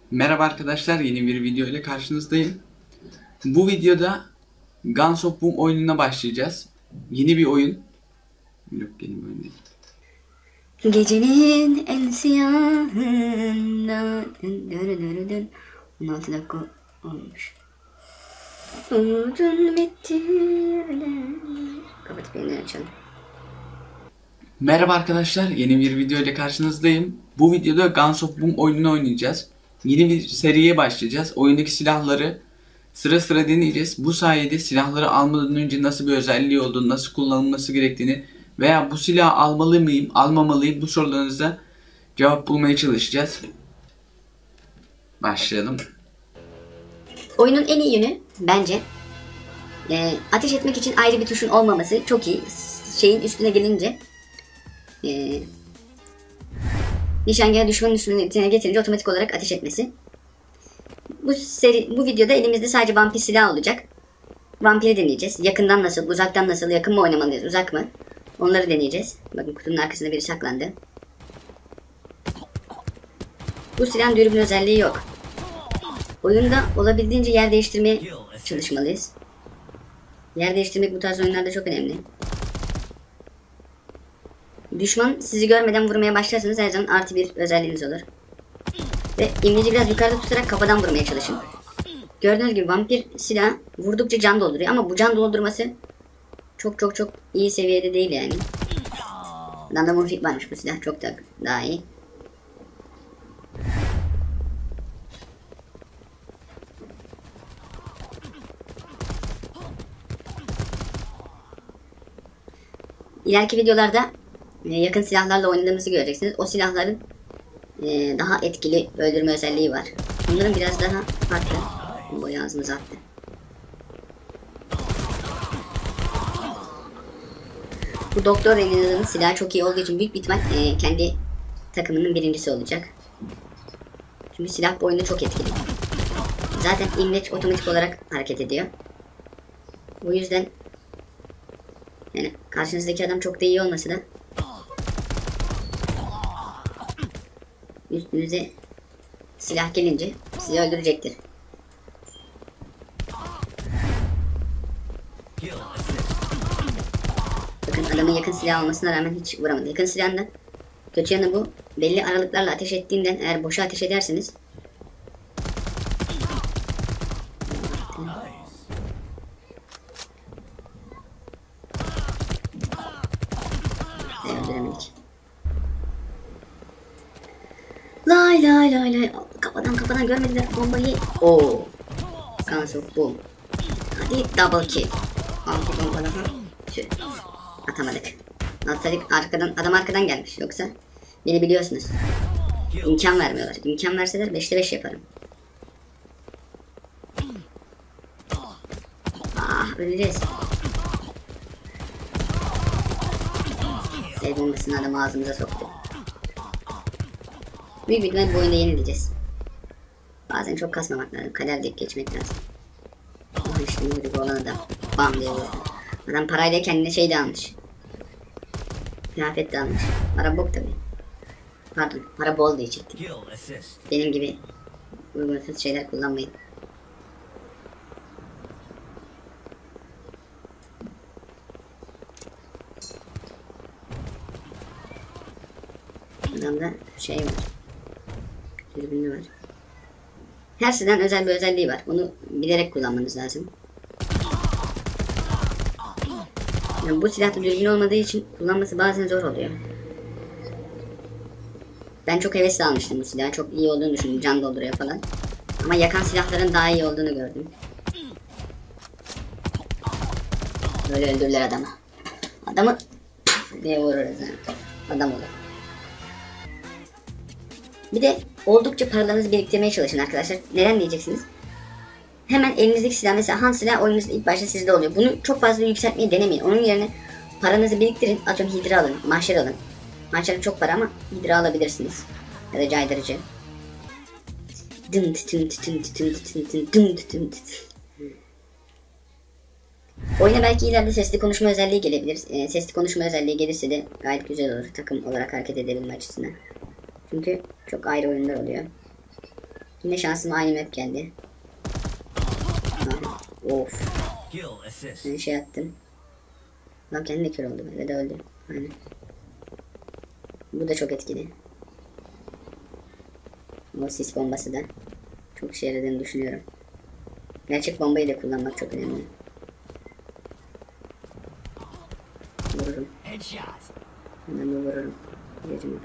Merhaba arkadaşlar, yeni bir video ile karşınızdayım. Bu videoda Guns of Boom oyununa başlayacağız. Yeni bir oyun. Yok, yeni bir oyun değil. Gecenin en siyahında 16 dakika olmuş. Umudun bitti öyle. Kapatıp yeniden açalım. Merhaba arkadaşlar, yeni bir video ile karşınızdayım. Bu videoda Guns of Boom oyununu oynayacağız. Yeni bir seriye başlayacağız. Oyundaki silahları sıra sıra deneyeceğiz. Bu sayede silahları almadan önce nasıl bir özelliği olduğunu, nasıl kullanılması gerektiğini veya bu silahı almalı mıyım, almamalıyım, bu sorularınıza cevap bulmaya çalışacağız. Başlayalım. Oyunun en iyi yönü bence ateş etmek için ayrı bir tuşun olmaması çok iyi. Şeyin üstüne gelince nişangahı düşmanın üstüne getirince otomatik olarak ateş etmesi. Bu videoda elimizde sadece vampir silahı olacak. Vampiri deneyeceğiz. Yakından nasıl, uzaktan nasıl, yakın mı oynamalıyız, uzak mı? Onları deneyeceğiz. Bakın kutunun arkasında biri saklandı. Bu silahın dürbün özelliği yok. Oyunda olabildiğince yer değiştirmeye çalışmalıyız. Yer değiştirmek bu tarz oyunlarda çok önemli. Düşman sizi görmeden vurmaya başlarsanız her zaman artı bir özelliğiniz olur. Ve imleci biraz yukarıda tutarak kafadan vurmaya çalışın. Gördüğünüz gibi vampir silah vurdukça can dolduruyor ama bu can doldurması çok iyi seviyede değil yani. Adamda morfik varmış, bu silah çok daha iyi. İleriki videolarda yakın silahlarla oynadığımızı göreceksiniz. O silahların daha etkili öldürme özelliği var. Bunların biraz daha farklı. Boyu ağzımıza attı. Bu Doktor Reyna'nın silahı çok iyi olduğu için büyük bir ihtimal kendi takımının birincisi olacak. Çünkü silah bu oyunda çok etkili. Zaten imleç otomatik olarak hareket ediyor. Bu yüzden yani karşınızdaki adam çok da iyi olmasa da üstünüze silah gelince sizi öldürecektir. Bakın adamın yakın silah olmasına rağmen hiç vuramadı. Yakın silahın da kötü yanı bu. Belli aralıklarla ateş ettiğinden eğer boşa ateş ederseniz öldüremedik. Lay lay lay lay. Kafadan görmediler bombayı. Oo. Guns of Boom. Hadi double kill. 6 bomba daha. Tüh. Atamadık. Atsaydık adam arkadan gelmiş. Yoksa beni biliyorsunuz. İmkan vermiyorlar. İmkan verseler 5'te 5 yaparım. Ah, öleceğiz. El bombasını adam ağzımıza soktu. Büyük bir ihtimal bu oyunda yenileceğiz. Bazen çok kasmamak lazım. Kader deyip geçmek lazım. Aha işte bu olan adam. Bam diye vurdu. Adam parayla kendine şey de almış. Kıyafet de almış. Para bok tabi. Pardon, para bol diyecektim. Benim gibi uygunsuz şeyler kullanmayın. Adamda şey var. Dürbünlü var. Her silahın özel bir özelliği var. Onu bilerek kullanmanız lazım. Yani bu silahta dürbün olmadığı için kullanması bazen zor oluyor. Ben çok hevesli almıştım bu silahı. Çok iyi olduğunu düşündüm. Can dolduruyor falan. Ama yakan silahların daha iyi olduğunu gördüm. Böyle öldürürler adamı. Adamı diye vururuz yani. Adam olur. Bir de oldukça paralarınızı biriktirmeye çalışın arkadaşlar. Neden diyeceksiniz? Hemen elinizdeki silah, mesela hand silah oyununuzda ilk başta sizde oluyor. Bunu çok fazla yükseltmeyi denemeyin. Onun yerine paranızı biriktirin. Atıyorum hidra alın, mahşer alın. Mahşer çok para ama hidra alabilirsiniz. Ya da caydırıcı. Oyuna belki ileride sesli konuşma özelliği gelebilir. Sesli konuşma özelliği gelirse de gayet güzel olur. Takım olarak hareket edebilme açısından. Çünkü çok ayrı oyunlar oluyor. Yine şansıma aynı map geldi. Aha, of. Ben şey attım. Lan kendi de kör oldu ve de öldü. Aynen. Bu da çok etkili. O sis bombası da çok işe yaradığını düşünüyorum. Gerçek bombayı da kullanmak çok önemli. Vururum. Hemen de vururum. Gözümü.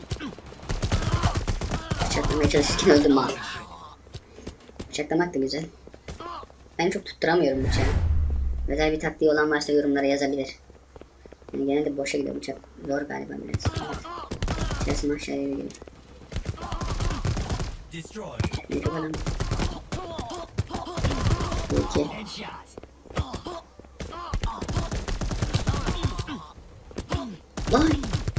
Bıçaklamaya çalışırken öldüm abi. Bıçaklamak da güzel. Ben çok tutturamıyorum bıçağı. Özel bir taktiği olan varsa yorumlara yazabilir. Yani genelde boşa gidiyor bıçak. Zor galiba biraz. İçerisinde aşağıya gidiyor. Ne çok adam. İki. Lan.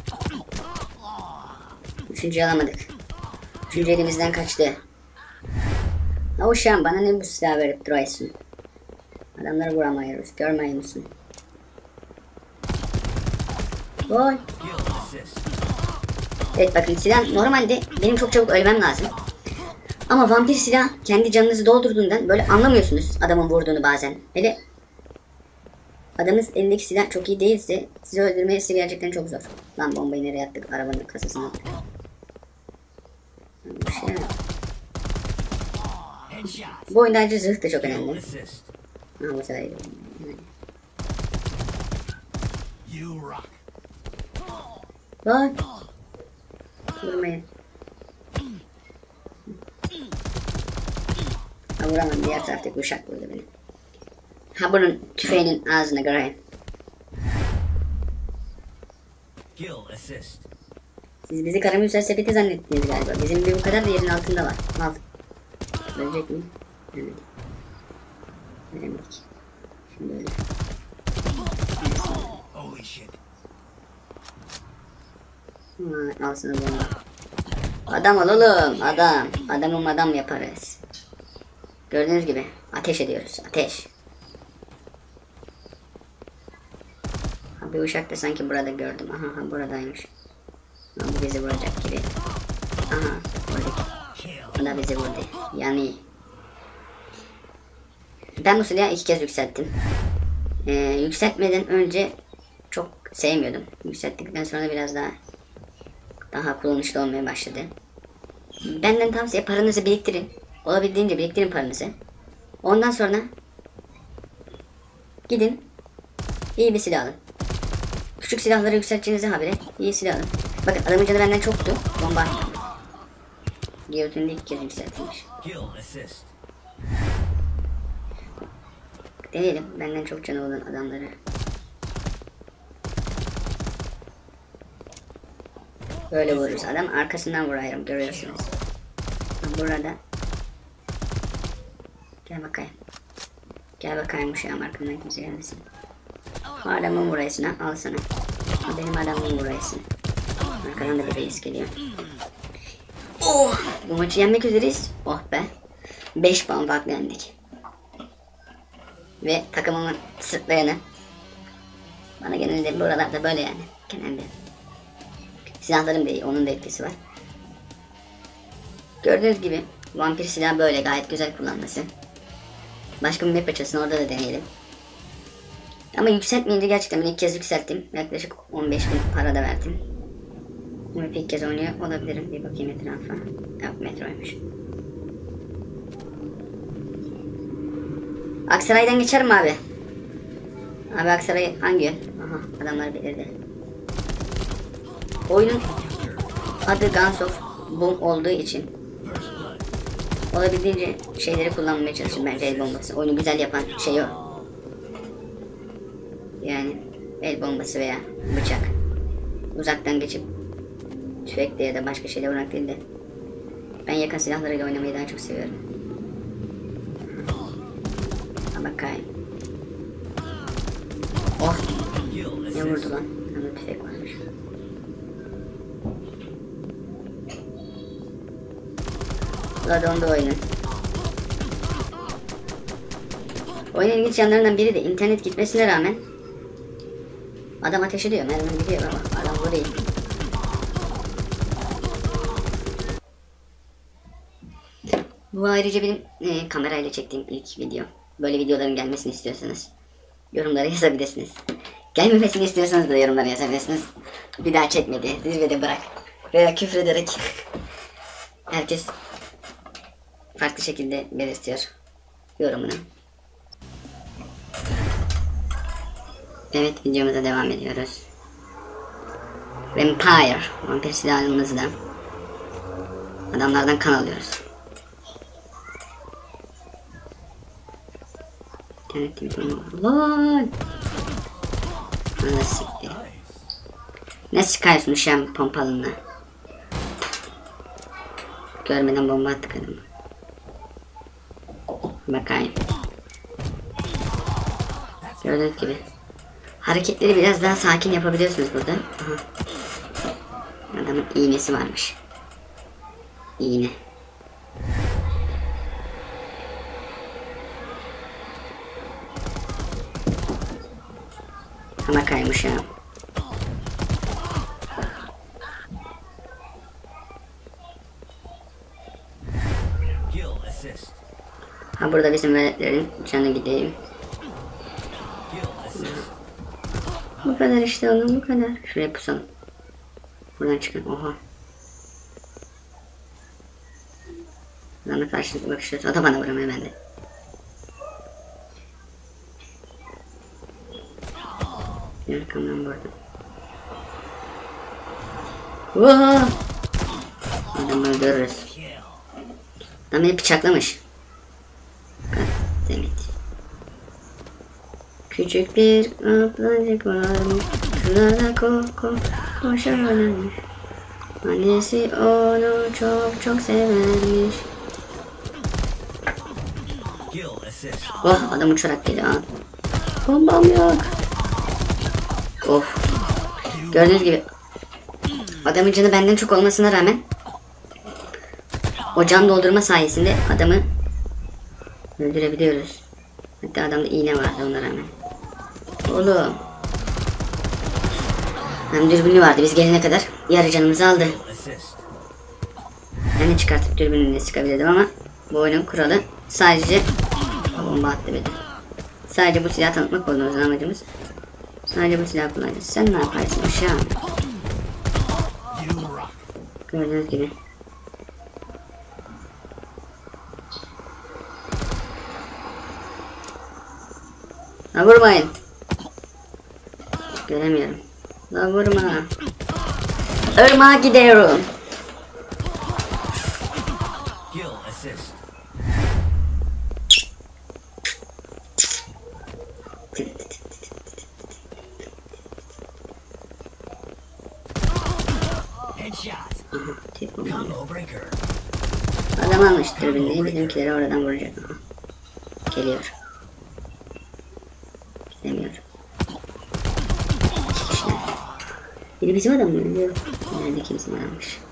Üçüncüyü alamadık. Üçüncü elimizden kaçtı. Ha uşağım bana ne bu silah verip duruyorsun? Adamları vuramıyoruz. Görmüyor musun? Gol. Evet bakın silah normalde benim çok çabuk ölmem lazım. Ama vampir silah kendi canınızı doldurduğundan böyle anlamıyorsunuz adamın vurduğunu bazen. Hele adamın elindeki silah çok iyi değilse sizi öldürmesi gerçekten çok zor. Lan bombayı nereye attık? Arabanın kasasına attık. Şey. Bu oyunda ayrıca zırh da çok önemli. Ha bu sefer iyi. Bak. Vurmayın. Ha vuramam, diğer taraftaki uşak vurdu beni. Ha bunun tüfeğinin ağzına kırayım. Siz bizi karamürsel sepeti zannettiniz galiba. Bizim bir bu kadar da yerin altında var. Al. Ölecek mi? Evet. Ölemedik. Şimdi öyle. Al sana bomba. Adam ol oğlum. Adam. Adamım adam yaparız. Gördüğünüz gibi ateş ediyoruz. Ateş. Ha, bir uşak da sanki burada gördüm. Aha ha, buradaymış. Ha, bu bizi vuracak gibi. Aha vurduk. Bu da bizi vurdu. Yani ben bu silahı 2 kez yükselttim. Yükseltmeden önce çok sevmiyordum. Yükselttikten sonra biraz daha kullanışlı olmaya başladı. Benden tavsiye paranızı biriktirin. Olabildiğince biriktirin paranızı. Ondan sonra gidin iyi bir silah alın. Küçük silahları yükselteceğinize habire iyi silah alın. Bakın adamın canı benden çoktu. Bomba attım. Giyotini 2 kez yükseltilmiş. Deneyelim benden çok canı olan adamları. Böyle vururuz. Adam arkasından vuruyorum, görüyorsunuz. Burada. Gel bakayım. Gel bakayım şu an arkamdan kimse gelmesin. O adamın burasına al sana. O benim adamın burasına. Arkadan da bir reis geliyor. Oh! Bu maçı yenmek üzereyiz. Oh be. 5 puan farklı yendik. Ve takımımın sırtlayanı. Bana genelde buralarda böyle yani. Genelde. Silahlarım da iyi. Onun da etkisi var. Gördüğünüz gibi vampir silah böyle gayet güzel kullanması. Başka bir map açılsın, orada da deneyelim. Ama yükseltmeyince gerçekten ben ilk kez yükselttim. Yaklaşık 15.000 para da verdim. Bu map ilk kez oynuyor olabilirim. Bir bakayım etrafa. Yok, metroymuş. Aksaray'dan geçerim mi abi? Abi Aksaray hangi yön? Aha adamlar belirdi. Oyunun adı Guns of Boom olduğu için olabildiğince şeyleri kullanmaya çalışın bence, el bombası. Oyunu güzel yapan şey o. Yani el bombası veya bıçak. Uzaktan geçip tüfekle ya da başka şeyle vurmak değil de ben yakın silahlarıyla oynamayı daha çok seviyorum. Ha bakayım. Oh! Ne vurdu lan? Ama tüfek varmış. Dondu oyunun. Oyunun ilginç yanlarından biri de internet gitmesine rağmen adam ateş ediyor, mermi gidiyor ama adam bu değil. Bu ayrıca benim kamerayla çektiğim ilk video. Böyle videoların gelmesini istiyorsanız yorumlara yazabilirsiniz. Gelmemesini istiyorsanız da yorumlara yazabilirsiniz. Bir daha çekmedi, zirvede bırak veya küfrederek herkes farklı şekilde belirtiyor yorumunu. Evet, videomuza devam ediyoruz. Vampir silahımızla adamlardan kan alıyoruz. Evet, lan. Nasıl siktir? Ne sıkıyorsun şam pompalına? Görmeden bomba attık adamı. Bakayım. Gördüğünüz gibi. Hareketleri biraz daha sakin yapabiliyorsunuz burada. Aha. Adamın iğnesi varmış. İğne. Ama kaymış ya. Ha, burada bizim veletlerin canı gideyim. Bu kadar işte oğlum, bu kadar. Şuraya pusalım. Buradan çıkın. Oha. Buradan da karşılıklı bakışıyoruz. O da bana vuramıyor, ben de. Arkamdan vurdum. Oha! Adamı öldürürüz. Adam beni bıçaklamış. Demet. Küçük bir ablacık varmış. Kırlara koşarmış. Annesi onu çok çok severmiş. Oh, adam uçarak geliyor ha. Bombam yok. Of. Gördüğünüz gibi adamın canı benden çok olmasına rağmen o can doldurma sayesinde adamı öldürebiliyoruz. Hatta adamda iğne vardı ona rağmen. Oğlum. Hem dürbünü vardı, biz gelene kadar yarı canımızı aldı. Ben de çıkartıp dürbününü sıkabilirdim ama bu oyunun kuralı sadece bomba attı beni. Sadece bu silahı tanıtmak oldu o zaman amacımız. Sadece bu silahı kullanacağız. Sen ne yaparsın aşağı? Gördüğünüz gibi. La vurmayın. Göremiyorum. La vurma. Irmağa gidiyorum. Adam almıştır bildiğin, bizimkileri oradan vuracak. Geliyor. Gidemiyor. İki kişiler. Biri bizim adam mı? Biliyorum. Neredeki bizim adammış.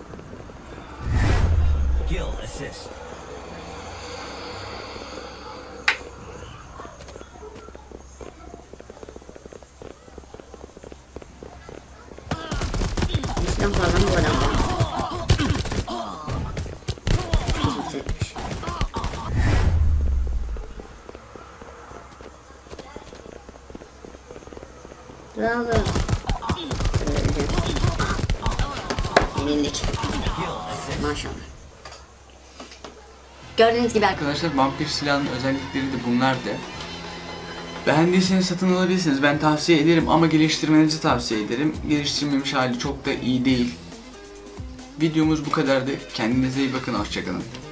Bizden fazla mı bu adam? Bravo. Yenildik. Maşallah. Gördüğünüz gibi Arkadaşlar, vampir silahının özellikleri de bunlardı. Beğendiyseniz satın alabilirsiniz. Ben tavsiye ederim ama geliştirmenizi tavsiye ederim. Geliştirilmemiş hali çok da iyi değil. Videomuz bu kadardı. Kendinize iyi bakın. Hoşçakalın.